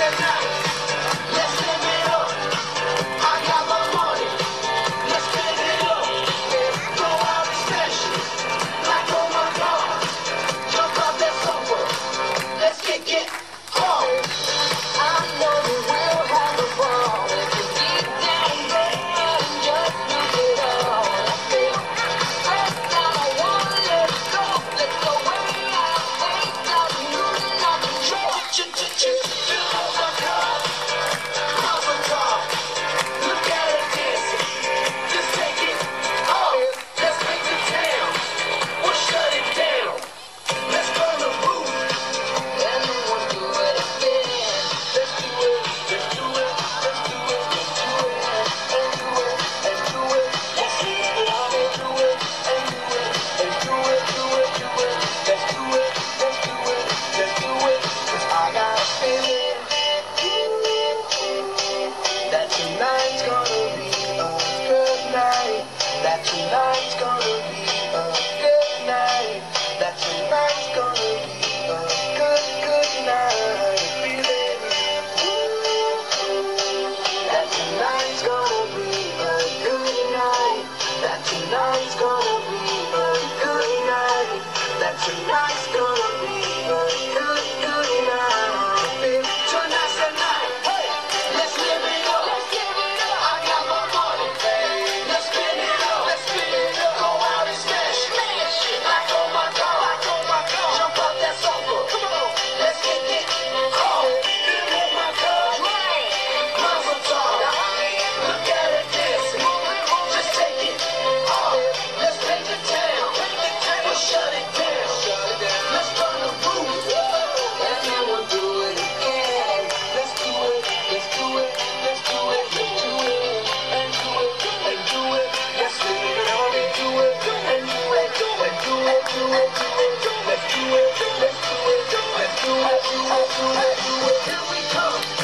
Tonight's gonna be a good night. That tonight's gonna be a good night. Feeling that tonight's gonna be a good night. That tonight's gonna be a good night. That tonight's gonna be a good night. Tonight's the night. Hey, let's live it up. I got my money. Let's spin it up. Go out and smash it. Like oh my God. Jump out that sofa. Come on. Let's get it. Oh my God. Mazel tov. Look at it dancing. Just take it. Oh, let's paint the town. Or shut it down. Let's burn the roof. And then we'll do it again. Let's do it. Let's do it. Let's do it. Let's do it. And do it. And do it. Let's live it up and do it. And do it. And do it. Do it. Do it. Let's do it. Let's do it. Let's do it. Do it. Do it. Do it. Here we come.